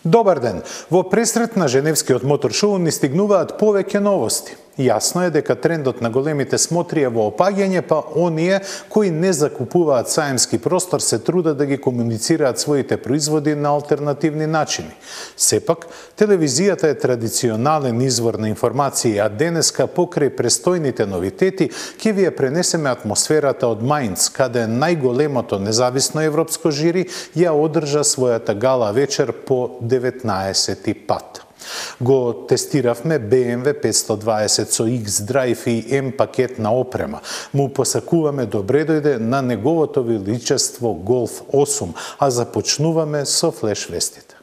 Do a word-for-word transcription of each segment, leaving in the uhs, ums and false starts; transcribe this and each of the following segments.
Добар ден! Во пресрет на Женевскиот мотор шоу ни стигнуваат повеќе новости. Јасно е дека трендот на големите смотри е во опаѓање, па оние кои не закупуваат саемски простор се трудат да ги комуницираат своите производи на алтернативни начини. Сепак, телевизијата е традиционален извор на информации, а денеска покрај престојните новитети ќе ви ја пренесеме атмосферата од Мајнц, каде најголемото независно европско жири ја одржа својата гала вечер по деветнаесети пат. Го тестиравме Б М В петстотини и дваесет со X-Drive и М пакет на опрема. Му посакуваме добре дојде на неговото величество Голф осум, а започнуваме со флеш вестите.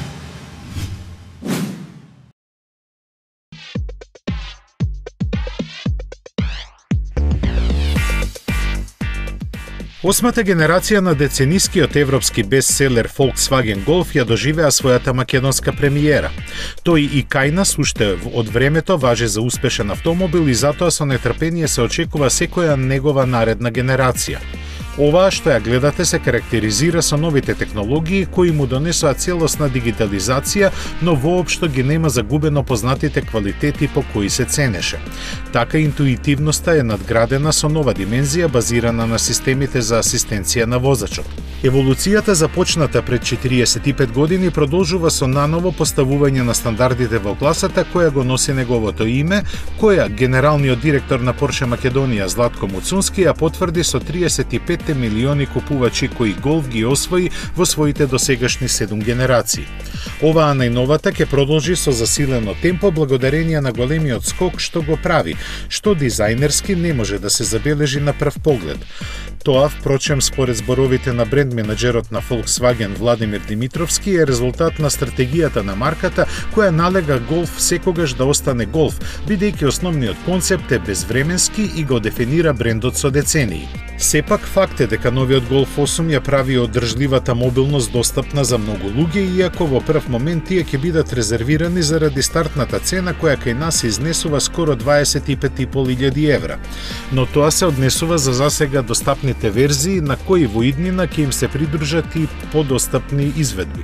Осмата генерација на деценискиот европски бестселер Volkswagen Golf ја доживеа својата македонска премиера. Тој и кај нас уште од времето важи за успешен автомобил и затоа со нетрпение се очекува секоја негова наредна генерација. Оваа што ја гледате се карактеризира со новите технологии кои му донесоа целосна дигитализација, но воопшто ги нема загубено познатите квалитети по кои се ценеше. Така интуитивноста е надградена со нова димензија базирана на системите за асистенција на возачот. Еволуцијата започната пред четириесет и пет години продолжува со наново поставување на стандардите во класата која го носи неговото име, која генералниот директор на Порше Македонија Златко Муцунски ја потврди со триесет и пет милиони купувачи кои Голф ги освои во своите досегашни седум генерации. Оваа најновата ќе продолжи со засилено темпо благодарение на големиот скок што го прави, што дизајнерски не може да се забележи на прв поглед. Тоа, впрочем, според зборовите на бренд менаџерот на Volkswagen Владимир Димитровски е резултат на стратегијата на марката која налега Голф секогаш да остане Голф, бидејќи основниот концепт е безвременски и го дефинира брендот со децении. Сепак факт е дека новиот Голф осум ја прави одржливата мобилност достапна за многу луѓе, иако во прв момент тие ќе бидат резервирани заради стартната цена која кај нас изнесува скоро дваесет и пет и пол илјади евра. Но тоа се однесува за засега достапните верзии на кои во иднина ќе им се придружат и подостапни изведби.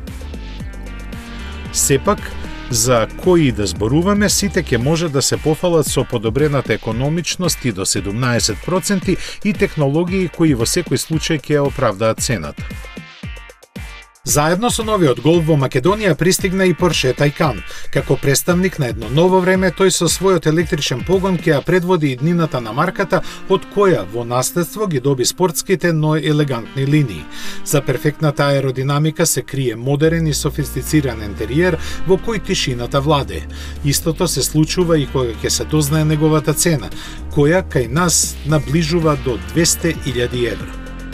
Сепак, за кои да зборуваме, сите ќе може да се пофалат со подобрената економичност и до седумнаесет проценти и технологии кои во секој случај ќе ја оправдаат цената. Заедно со новиот Голф во Македонија пристигна и Порше Тајкан. Како представник на едно ново време, тој со својот електричен погон ќе ја предводи иднината на марката, од која во наследство ги доби спортските, но елегантни линии. За перфектната аеродинамика се крие модерен и софистициран интериер во кој тишината владее. Истото се случува и кога ќе се дознае неговата цена, која кај нас наближува до двесте илјади евра.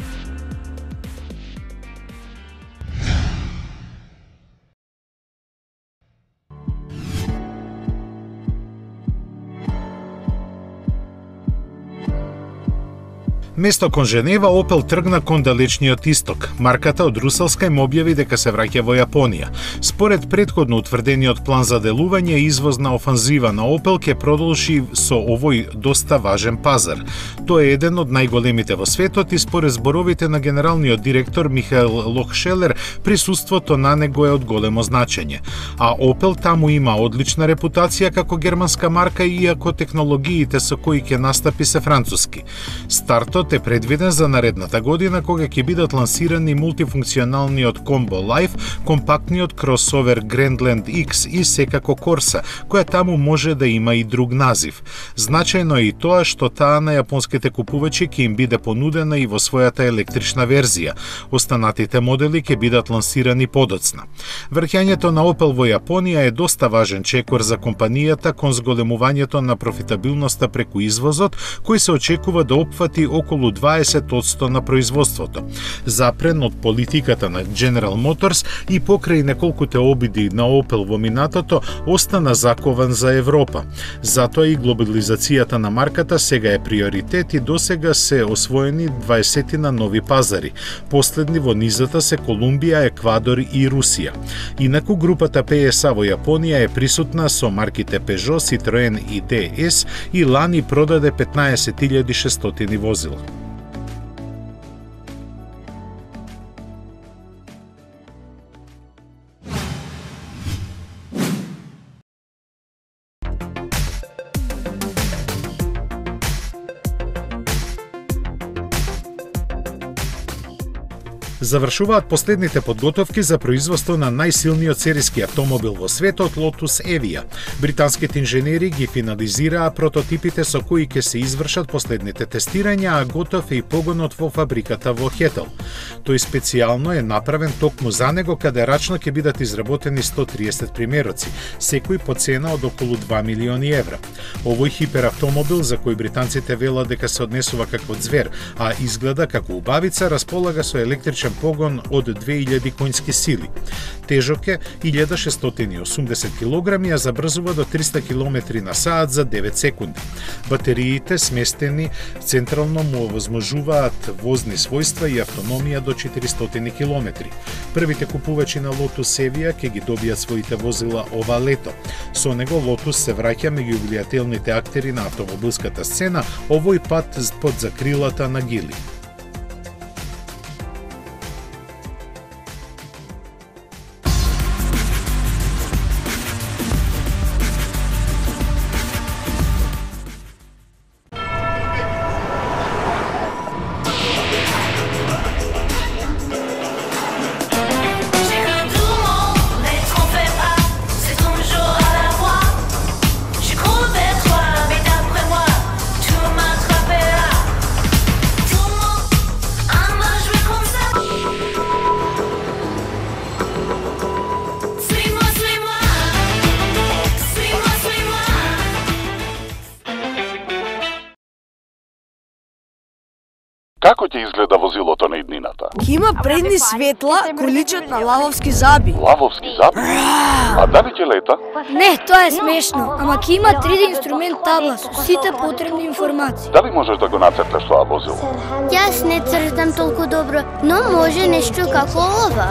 Место кон Женева, Опел тргна кон далечниот исток. Марката од Руселска им објави дека се враќа во Јапонија. Според претходно утврдениот план за делување, извозна офанзива на Опел ќе продолжи со овој доста важен пазар. Тој е еден од најголемите во светот и според зборовите на генералниот директор Михаел Лохшелер, присуството на него е од големо значење. А Опел таму има одлична репутација како германска марка, иако технологиите со кои ќе настапи се француски. Стартот е предвиден за наредната година кога ќе бидат лансирани мултифункционалниот Combo Life, компактниот кросовер Grandland X и секако Corsa, која таму може да има и друг назив. Значајно е и тоа што таа на јапонските купувачи ќе им биде понудена и во својата електрична верзија. Останатите модели ќе бидат лансирани подоцна. Враќањето на Opel во Јапонија е доста важен чекор за компанијата кон зголемувањето на профитабилноста преку извозот, кој се очекува да опфати околу дваесет одсто на производството. Запрен од политиката на General Motors и покрај неколкуте обиди на Opel во минатото, остана закован за Европа. Затоа и глобализацијата на марката сега е приоритет и досега се освоени дваесетина нови пазари. Последни во низата се Колумбија, Еквадор и Русија. Инаку групата П С А во Јапонија е присутна со марките Peugeot, Citroen и Д С и лани продаде петнаесет илјади шестстотини возила. Завршуваат последните подготовки за производство на најсилниот сериски автомобил во светот Lotus Evija. Британските инженери ги финализираа прототипите со кои ќе се извршат последните тестирања, а готов е и погонот во фабриката во Хетел. Тој специјално е направен токму за него, каде рачно ќе бидат изработени сто триесет примероци, секој по цена од околу два милиони евра. Овој хиперавтомобил, за кој британците велат дека се однесува како звер, а изгледа како убавица, располага со електричен погон од две илјади конски сили. Тежок е илјада шестстотини и осумдесет килограми, а забрзува до триста километри на саат за девет секунди. Батериите сместени централно му овозможуваат возни својства и автономија до четиристотини километри. Првите купувачи на Lotus Evija ќе ги добијат своите возила ова лето. Со него Lotus се враќа меѓу влијателните актери на автомобилската сцена, овој пат под закрилата на Гили. Како ќе изгледа возилото на иднината? Има предни светла кои личат на лавовски заби. Лавовски заби? А дали ќе лета? Не, тоа е смешно, ама ќе има три Д инструмент табла со сите потребни информации. Дали можеш да го нацрташ тоа возило? Јас не цртам толку добро, но може нешто како ова.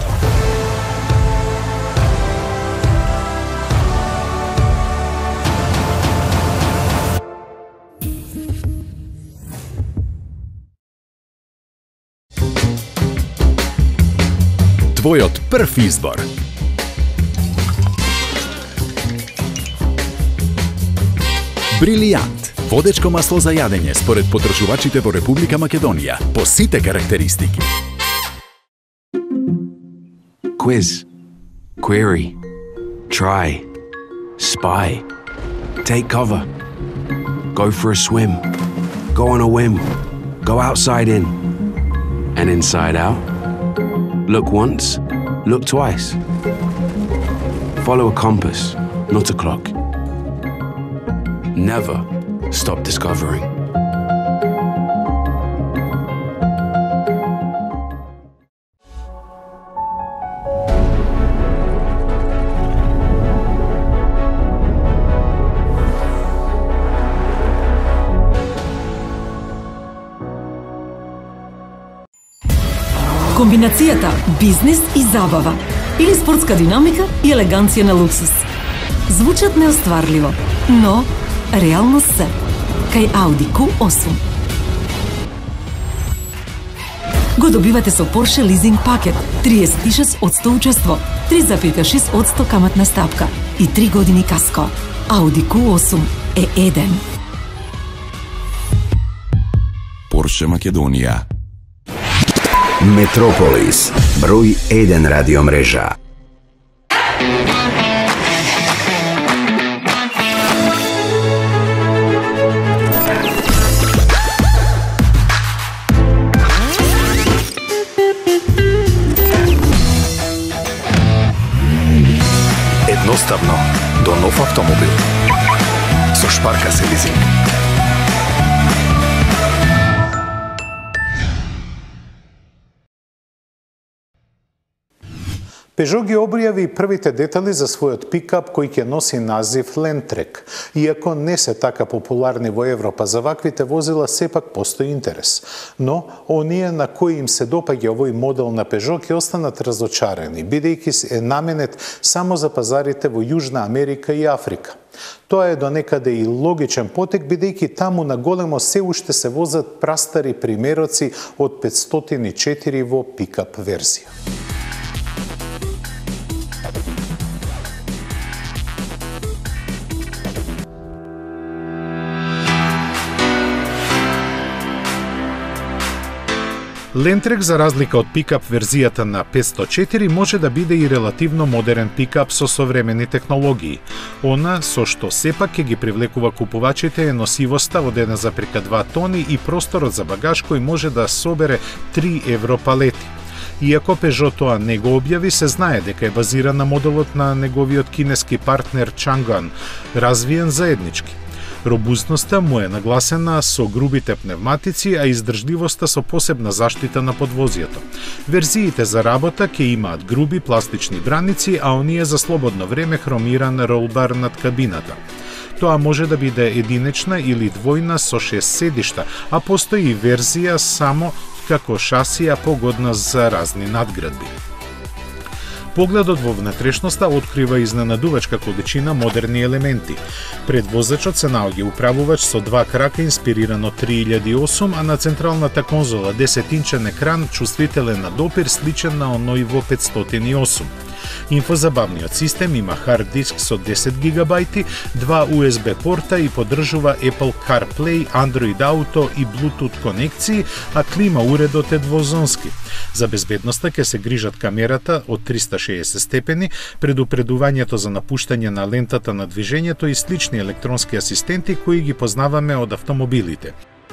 Твојот прв избор. Брилијант. Водечко масло за јадење според потрошувачите во Република Македонија по сите карактеристики. Quiz, query, try, spy, take cover, go for a swim, go on a whim, go outside in, and inside out. Look once, look twice. Follow a compass, not a clock. Never stop discovering. Комбинацијата бизнис и забава или спортска динамика и елеганција на луксус. Звучат неостварливо, но реално се. Кај Audi Q осум. Го добивате со Porsche лизинг пакет, триесет и шест одсто учество, три зарез и шест одсто каматна стапка и три години каско. Audi Q осум е еден. Porsche Македонија. Метрополис, број еден радио мрежа. Едноставно до нов автомобил. Со Шпарка се лизинг. Peugeot ги објави првите детали за својот пикап кој ќе носи назив Landtrek. Иако не се така популарни во Европа, за ваквите возила сепак постои интерес. Но оние на кои им се допаѓа овој модел на Peugeot ќе останат разочарени, бидејќи е наменет само за пазарите во Јужна Америка и Африка. Тоа е до некаде и логичен потек, бидејќи таму на големо се уште се возат прастари примероци од петстотини и четири во пикап верзија. Лентрек, за разлика од пикап верзијата на петстотини и четири, може да биде и релативно модерен пикап со современи технологии. Она со што сепак ќе ги привлекува купувачите е носивоста од еден зарез два тони и просторот за багаж кој може да собере три евро палети. Иако Peugeot тоа не го објави, се знае дека е базиран на моделот на неговиот кинески партнер Chang'an, развиен заеднички. Робустноста му е нагласена со грубите пневматици, а издржливоста со посебна заштита на подвозието. Верзиите за работа ќе имаат груби пластични браници, а оние за слободно време хромиран ролбар над кабината. Тоа може да биде единечна или двојна со шест седишта, а постои и верзија само како шасија погодна за разни надградби. Погледот во внатрешноста открива изненадувачка количина модерни елементи. Пред возачот се наоѓа управувач со два крака инспириран од три илјади и осум, а на централната конзола десетинчен екран чувствителен на допир сличен на оној во петстотини и осум. Инфозабавниот систем има хард диск со десет гигабајти, два ю ес би порта и поддржува Apple CarPlay, Android Auto и Bluetooth конекции, а клима уредот е двозонски. За безбедноста ќе се грижат камерата од триста и шеесет степени, предупредувањето за напуштање на лентата на движењето и слични електронски асистенти кои ги познаваме од автомобилите.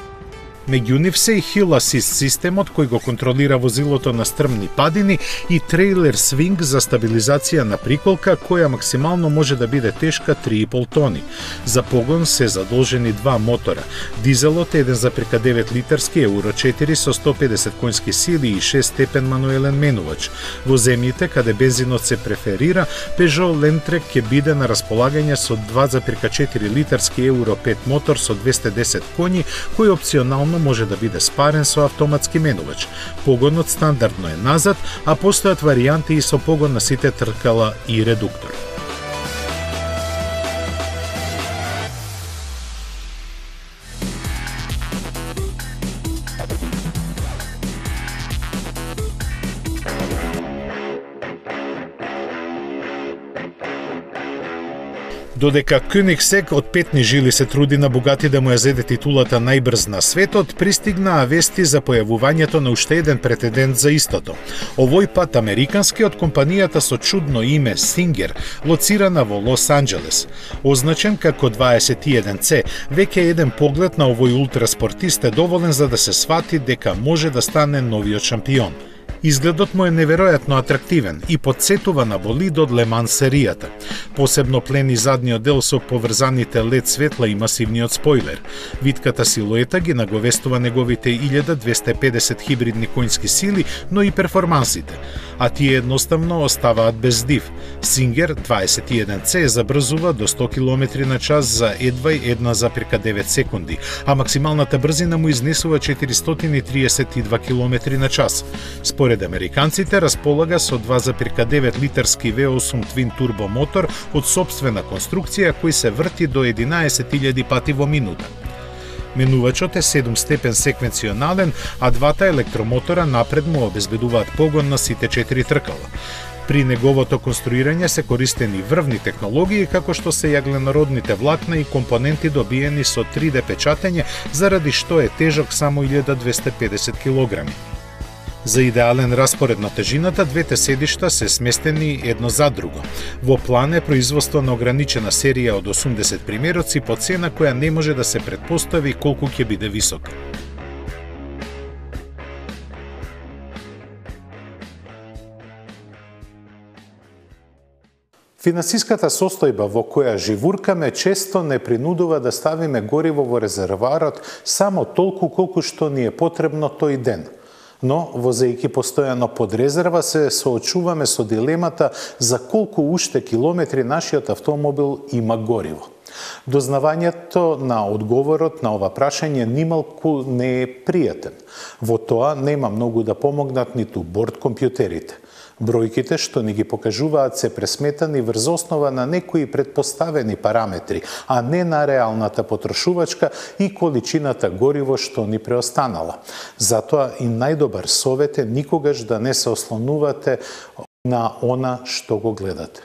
Меѓу нив се и Hill Assist системот кој го контролира возилото на стрмни падини и трейлер свинг за стабилизација на приколка која максимално може да биде тешка три и пол тони. За погон се задолжени два мотора. Дизелот е еден зарез девет литарски Евро четири со сто и педесет конски сили и шест степен мануелен менувач. Во земјите каде бензинот се преферира, Peugeot Landtrek ќе биде на располагање со два зарез четири литарски Евро пет мотор со двесте и десет коњи, кој опционално може да биде спарен со автоматски менувач. Погонот стандардно е назад, а постојат варијанти и со погон на сите тркала и редуктор. Додека Koenigsegg од петни жили се труди на Bugatti да му ја зеде титулата најбрз на светот, пристигнаа вести за појавувањето на уште еден претендент за истото. Овој пат американски од компанијата со чудно име Singer, лоцирана во Лос Анџелес. Означен како дваесет и еден С, веќе еден поглед на овој ултраспортист е доволен за да се свати дека може да стане новиот шампион. Изгледот му е неверојатно атрактивен и подсетува на болид од Леман серијата. Посебно плени задниот дел со поврзаните лед светла и масивниот спойлер. Витката силуета ги наговестува неговите илјада двесте и педесет хибридни конски сили, но и перформансите. А тие едноставно оставаат без див. Singer дваесет и еден С забрзува до сто километри на час за едва една зарез девет секунди, а максималната брзина му изнесува четиристотини и триесет и два километри на час. Според американците располага со два зарез девет литарски В осум твин турбо мотор од сопствена конструкција кој се врти до единаесет илјади пати во минута. Менувачот е седум степен секвенционален, а двата електромотора напред му обезбедуваат погон на сите четири тркала. При неговото конструирање се користени врвни технологии како што се јагленородните влакна и компоненти добиени со три Д печатење, заради што е тежок само илјада двесте и педесет килограми. За идеален распоред на тежината, двете седишта се сместени едно за друго. Во план е производство на ограничена серија од осумдесет примероци по цена која не може да се претпостави колку ќе биде висока. Финансиската состојба во која живуркаме често не принудува да ставиме гориво во резервоарот само толку колку што ни е потребно тој ден. Но, возејќи постојано под резерва, се соочуваме со дилемата за колку уште километри нашиот автомобил има гориво. Дознавањето на одговорот на ова прашање нималку не е пријатен. Во тоа нема многу да помогнат ниту борд компјутерите. Бројките што ни ги покажуваат се пресметани врз основа на некои предпоставени параметри, а не на реалната потрошувачка и количината гориво што ни преостанала. Затоа и најдобар совет е никогаш да не се ослонувате на она што го гледате.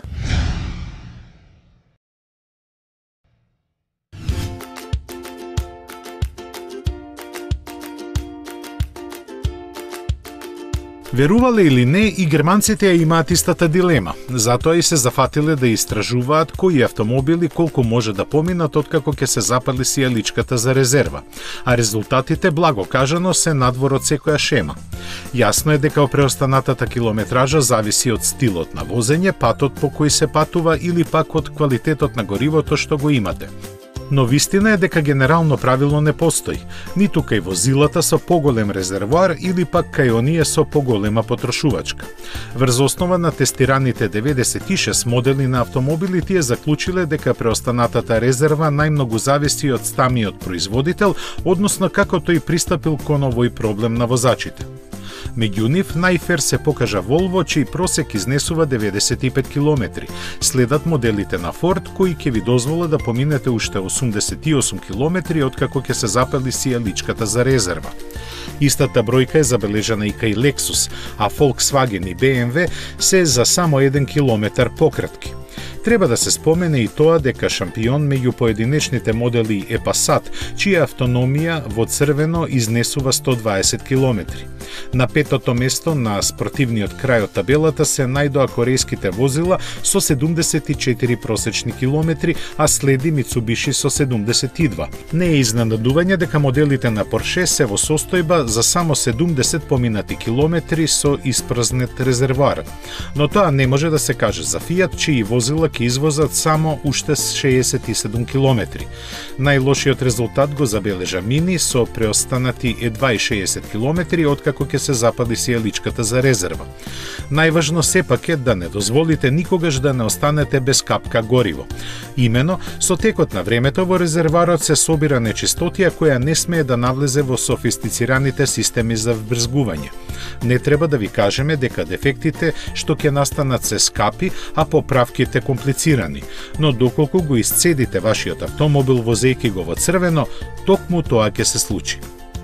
Верувале или не, и германците ја имаат истата дилема. Затоа и се зафатиле да истражуваат кои автомобили колку може да поминат откако ќе се запали сијаличката за резерва. А резултатите, благо кажано, се надвор од секоја шема. Јасно е дека преостанатата километража зависи од стилот на возење, патот по кој се патува или пак од квалитетот на горивото што го имате. Но вистина е дека генерално правило не постои, ниту кај возилата со поголем резервоар или пак кај оние со поголема потрошувачка. Врз основа на тестираните деветдесет и шест модели на автомобили, тие заклучиле дека преостанатата резерва најмногу зависи од самиот производител, односно како тој пристапил кон овој проблем на возачите. Меѓу нив најфер се покажа Volvo, чиј просек изнесува деветдесет и пет километри. Следат моделите на Ford, кои ќе ви дозвола да поминете уште осумдесет и осум километри откако ќе се запали сијаличката за резерва. Истата бројка е забележана и кај Lexus, а Volkswagen и B M W се за само еден километар пократки. Треба да се спомене и тоа дека шампион меѓу поединечните модели е Passat, чија автономија во црвено изнесува сто дваесет километри. На петото место на спортивниот крај од табелата се најдоа корејските возила со седумдесет и четири просечни километри, а следи Mitsubishi со седумдесет и два. Не е изненадување дека моделите на Porsche се во состојба за само седумдесет поминати километри со испразнет резервоар. Но тоа не може да се каже за Fiat, чии возила ќе извозат само уште шеесет и седум километри. Најлошиот резултат го забележа Mini со преостанати едва и шеесет километри откако ќе се запали сијаличката за резерва. Најважно сепак е да не дозволите никогаш да не останете без капка гориво. Имено, со текот на времето во резерварот се собира нечистотија која не смее да навлезе во софистицираните системи за вбрзгување. Не треба да ви кажеме дека дефектите што ќе настанат се скапи, а поправките комплицирани, но доколку го исцедите вашиот автомобил возејќи го во црвено, токму тоа ќе се случи.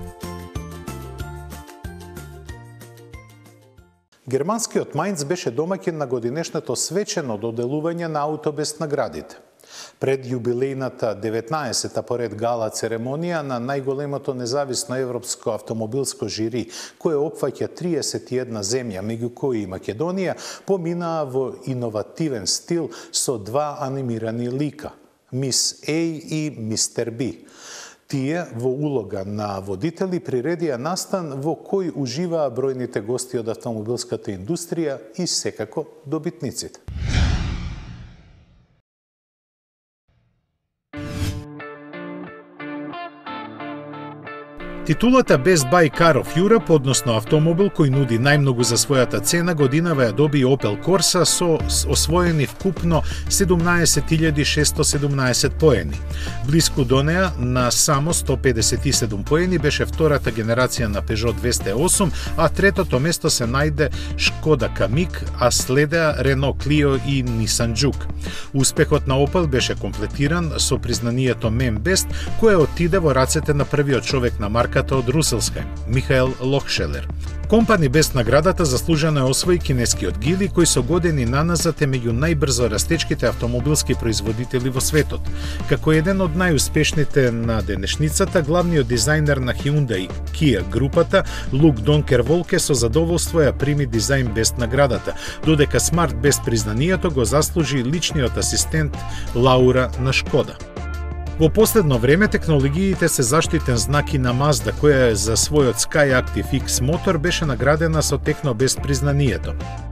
Германскиот Мајнц беше домаќин на годинешното свечено доделување на Аутобест наградите. Пред јубилејната деветнаесета поред гала церемонија на најголемото независно европско автомобилско жири, кое опфаќа триесет и една земја, меѓу кои и Македонија, поминаа во иновативен стил со два анимирани лика – Мис A и Мистер B. Тие во улога на водители приредија настан во кој уживаа бројните гости од автомобилската индустрија и секако добитниците. Титулата Best Buy Car of Europe, односно автомобил кој нуди најмногу за својата цена, годинава ја доби Opel Corsa со освоени вкупно седумнаесет илјади шеста седумнаесет поени. Блиску до неа на само сто педесет и седум поени беше втората генерација на Peugeot двеста и осум, а третото место се најде Шкода Камик, а следеа Renault Clio и Nissan Juke. Успехот на Opel беше комплетиран со признанието Мем Бест, кое отиде во рацете на првиот човек на марка од Руселсхајм, Михаел Лохшелер. Компани Бест наградата заслужено е освои кинескиот Гили, кој со години наназад е меѓу најбрзо растечките автомобилски производители во светот. Како еден од најуспешните на денешницата, главниот дизајнер на Hyundai Kia групата, Лук Донкер Волке, со задоволство ја прими дизајн Бест наградата, додека Смарт Бест признанието го заслужи личниот асистент Лаура на Шкода. Во последно време технологиите се заштитен знак и на Mazda, која за својот Skyactiv X мотор беше наградена со Технобест признанието.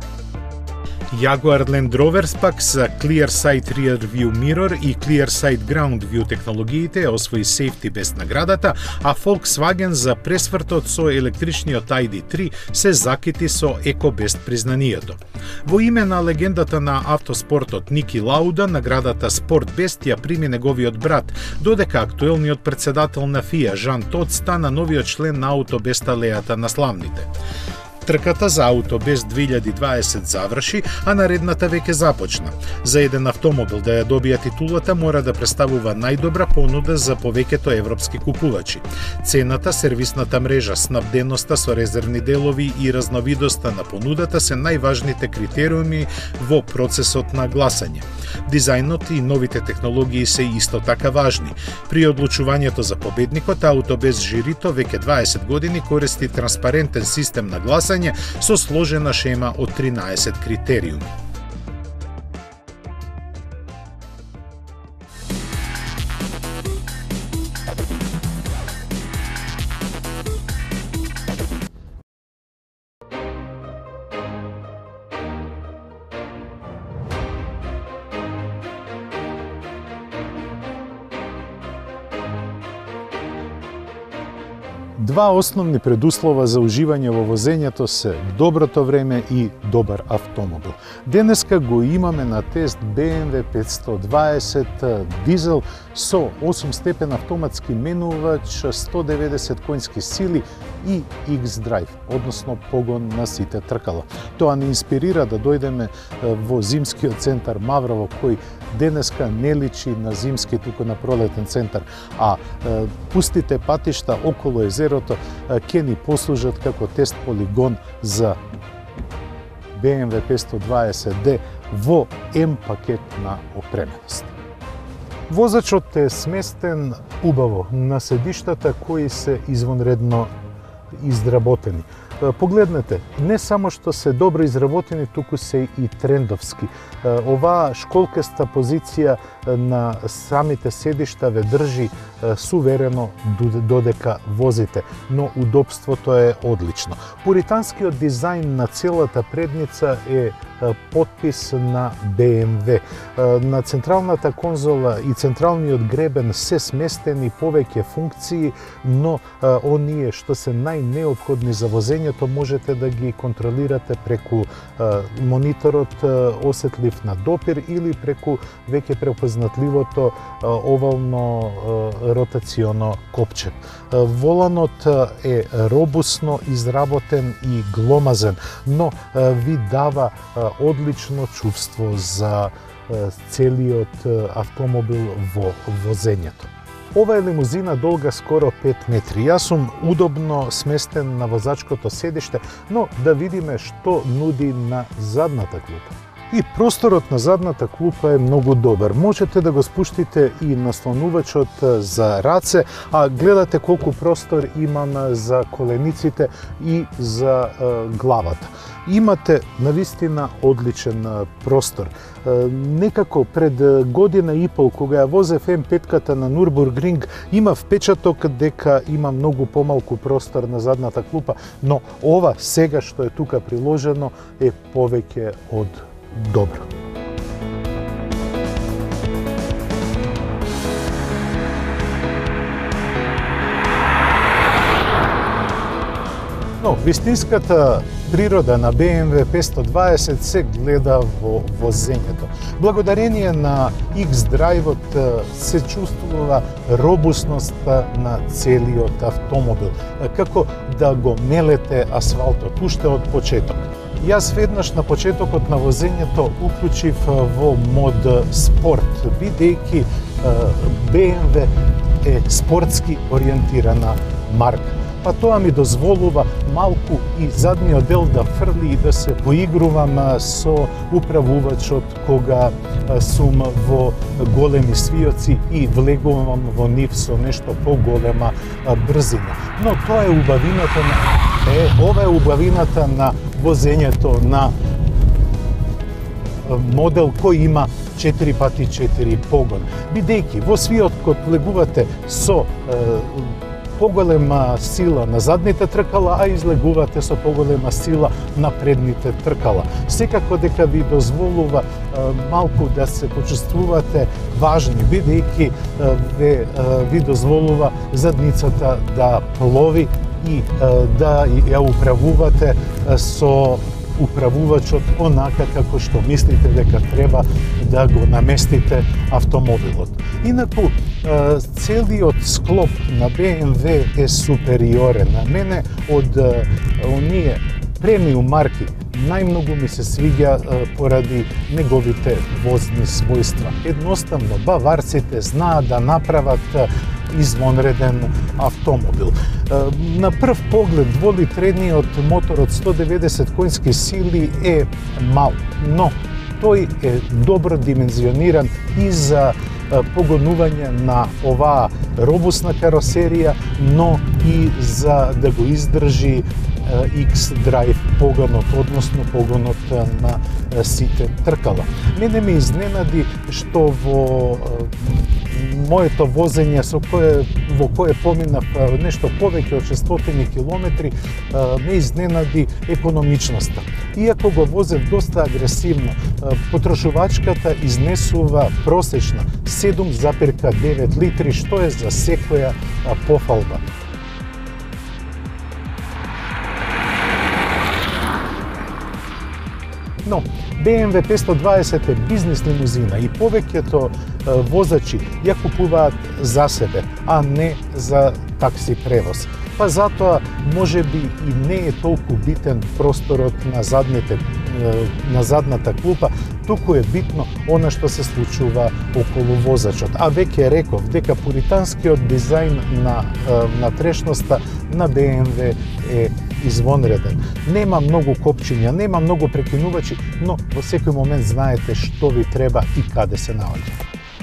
Jaguar Land Rover пак за Clear Sight Rear View Mirror и Clear Sight Ground View технологиите освои Safety Best наградата, а Volkswagen за пресвртот со електричниот I D три се закити со Eco Best признанието. Во име на легендата на автоспортот Ники Лауда, наградата Sport Best ја прими неговиот брат, додека актуелниот председател на F I A Жан Тод стана новиот член на Аутобест алејата на славните. Трката за Аутобест две илјади и дваесет заврши, а наредната веќе започна. За еден автомобил да ја добија титулата мора да представува најдобра понуда за повеќето европски купувачи. Цената, сервисната мрежа, снабденоста со резервни делови и разновидоста на понудата се најважните критериуми во процесот на гласање. Дизајнот и новите технологии се исто така важни. При одлучувањето за победникот, Аутобест жирито веќе дваесет години користи транспарентен систем на гласање натписање со сложена шема од тринаесет критериуми. Два основни предуслова за уживање во возењето се доброто време и добар автомобил. Денеска го имаме на тест Б М В петстотини и дваесет дизел со осум степен автоматски менувач, сто и деветдесет конски сили и X-Drive, односно погон на сите тркала. Тоа не инспирира да дојдеме во зимскиот центар Маврово, кој денеска не личи на зимски, туку на пролетен центар, а е, пустите патишта околу езерото е, ќе ни послужат како тест полигон за Б М В петстотини и дваесет Д во М пакет на опременост. Возачот е сместен убаво на седиштата кои се извонредно изработени. Погледнете, не само што се добро изработени, туку се и трендовски. Оваа школкаста позиција на самите седишта ве држи суверено додека возите, но удобството е одлично. Пуританскиот дизајн на целата предница е потпис на Б М В. На централната конзола и централниот гребен се сместени повеќе функции, но оние што се најнеопходни за возењето можете да ги контролирате преку мониторот осетлив на допир или преку веќе препознатливото овално ротационо копче. Воланот е робусно изработен и гломазен, но ви дава одлично чувство за целиот автомобил во возењето. Ова е лимузина долга скоро пет метри. Јас сум удобно сместен на возачкото седиште, но да видиме што нуди на задната клупа. И просторот на задната клупа е многу добар. Можете да го спуштите и наслонувачот за раце, а гледате колку простор имам за колениците и за е, главата. Имате навистина одличен простор. Некако пред година и пол, кога ја возев М пет-ката на Нурбургринг, има впечаток дека има многу помалку простор на задната клупа, но ова сега што е тука приложено е повеќе од добро. Но вистинската природа на Б М В петстотини и дваесет се гледа во возењето. Благодарение на X-Drive-от се чувствува робусноста на целиот автомобил, како да го мелете асфалтот уште од почеток. Јас веднаш на почетокот на возењето уклучив во мод спорт, бидејќи Б М В е спортски ориентирана марка. Па тоа ми дозволува малку и задниот дел да фрли и да се поигрувам со управувачот кога сум во големи свиоци и влегувам во нив со нешто поголема брзина. Но тоа е убавината на е, ова е убавината на возењето на модел кој има четири пати четири погон. Бидејќи во свиот код влегувате со поголема сила на задните тркала, а излегувате со поголема сила на предните тркала. Секако дека ви дозволува е, малку да се почувствувате важни, бидејќи ви, ви дозволува задницата да плови и е, да ја управувате со управувачот онака како што мислите дека треба да го наместите автомобилот. Инаку, целиот склоп на Б М В е супериорен. На мене од оние премиум марки најмногу ми се свиѓа поради неговите возни својства. Едноставно, баварците знаат да направат извонреден автомобил. На прв поглед дволитредниот мотор од сто и деветдесет конски сили е мал, но тој е добро димензиониран и за погонување на оваа робусна каросерија, но и за да го издржи X-Drive погонот, односно погонот на сите тркала. Мене ме изненади што во моето возење со кое во кое поминав нешто повеќе од шестстотини километри, ме изненади економичноста. Иако го возев доста агресивно, потрошувачката изнесува просечна седум запирка девет литри, што е за секоја пофалба. Но Б М В петстотини и дваесет е бизнес лимузина и повеќето возачи ја купуваат за себе, а не за такси превоз. Па затоа можеби и не е толку битен просторот на задните на задната клупа, туку е битно она што се случува околу возачот. А веќе реков дека пуританскиот дизајн на на трешноста на Б М В е извонреден. Нема многу копчиња, нема многу прекинувачи, но во секој момент знаете што ви треба и каде се наоѓа.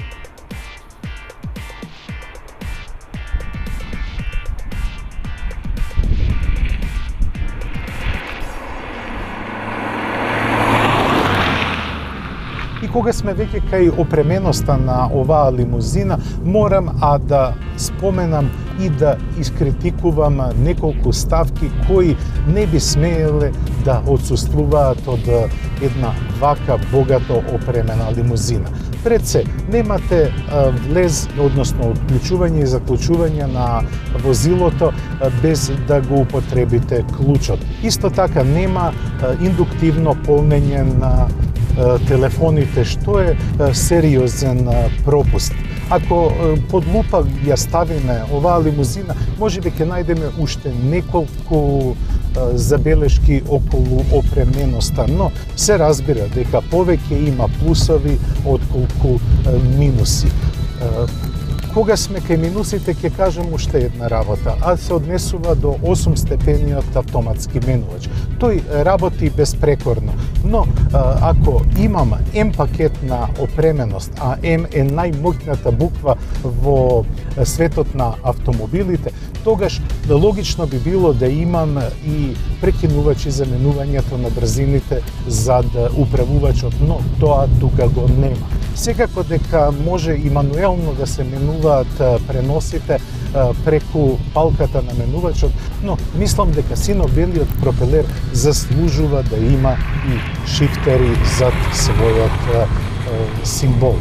И кога сме веќе кај опременоста на оваа лимузина, морам а да споменам и да искритикувам неколку ставки кои не би смееле да отсуствуваат од една вака богато опремена лимузина. Пред се, немате влез, односно отклучување и заклучување на возилото без да го употребите клучот. Исто така нема индуктивно полнење на телефоните, што е сериозен пропуст. Ако под лупа ја ставиме оваа лимузина, можеби ќе најдеме уште неколку забелешки околу опременоста, но се разбира дека повеќе има плусови отколку минуси. Кога сме кај минусите, ќе кажам уште една работа, а се однесува до осум степениот автоматски менувач. Тој работи безпрекорно, но ако имам М пакет на опременост, а М е најмоќната буква во светот на автомобилите, тогаш логично би било да имам и прекинувачи за менувањето на брзините зад управувачот, но тоа тука го нема. Секако дека може и мануелно да се менуваат преносите преку палката на менувачот, но мислам дека сино-белиот пропелер заслужува да има и шифтери зад својот символ.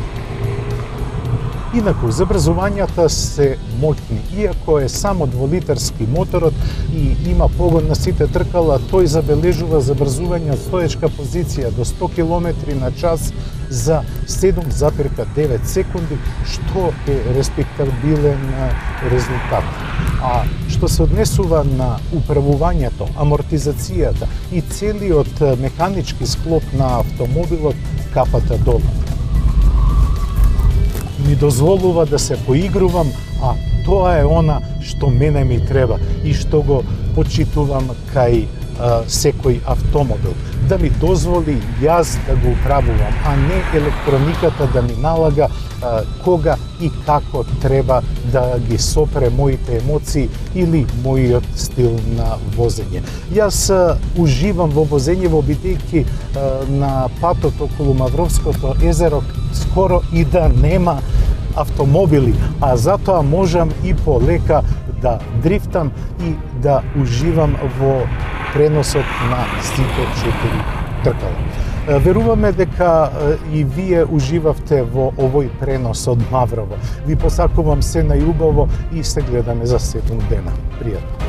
Инаку, забрзувањата се моќни. Иако е само дволитарски моторот и има погон на сите тркала, тој забележува забрзување од стоечка позиција до сто километри на час за седум запирка девет секунди, што е респектабилен резултат. А што се однесува на управувањето, амортизацијата и целиот механички склоп на автомобилот, капата долу. Ми дозволува да се поигрувам, а тоа е она што мене ми треба и што го почитувам кај а, секој автомобил. Да ми дозволи јас да го управувам, а не електрониката да ми налага а, кога и како треба да ги сопре моите емоции или мојот стил на возење. Јас а, уживам во возењево бидејќи на патот околу Мавровското езеро скоро и да нема автомобили, а затоа можам и полека да дрифтам и да уживам во преносот на сите четири тркала. Веруваме дека и вие уживавте во овој пренос од Маврово. Ви посакувам се најубаво и се гледаме за седум дена. Пријатно.